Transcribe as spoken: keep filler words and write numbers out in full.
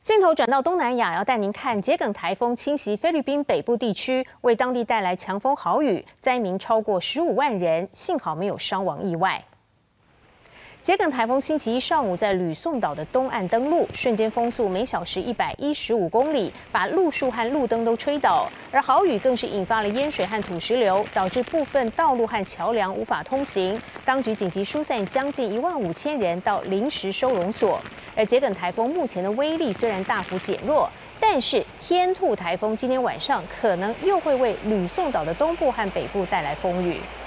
镜头转到东南亚，要带您看桔梗台风侵袭菲律宾北部地区，为当地带来强风豪雨，灾民超过十五万人，幸好没有伤亡意外。桔梗台风星期一上午在吕宋岛的东岸登陆，瞬间风速每小时一百一十五公里，把路树和路灯都吹倒。而豪雨更是引发了淹水和土石流，导致部分道路和桥梁无法通行。当局紧急疏散将近一万五千人到临时收容所。而桔梗台风目前的威力虽然大幅减弱，但是天兔台风今天晚上可能又会为吕宋岛的东部和北部带来风雨。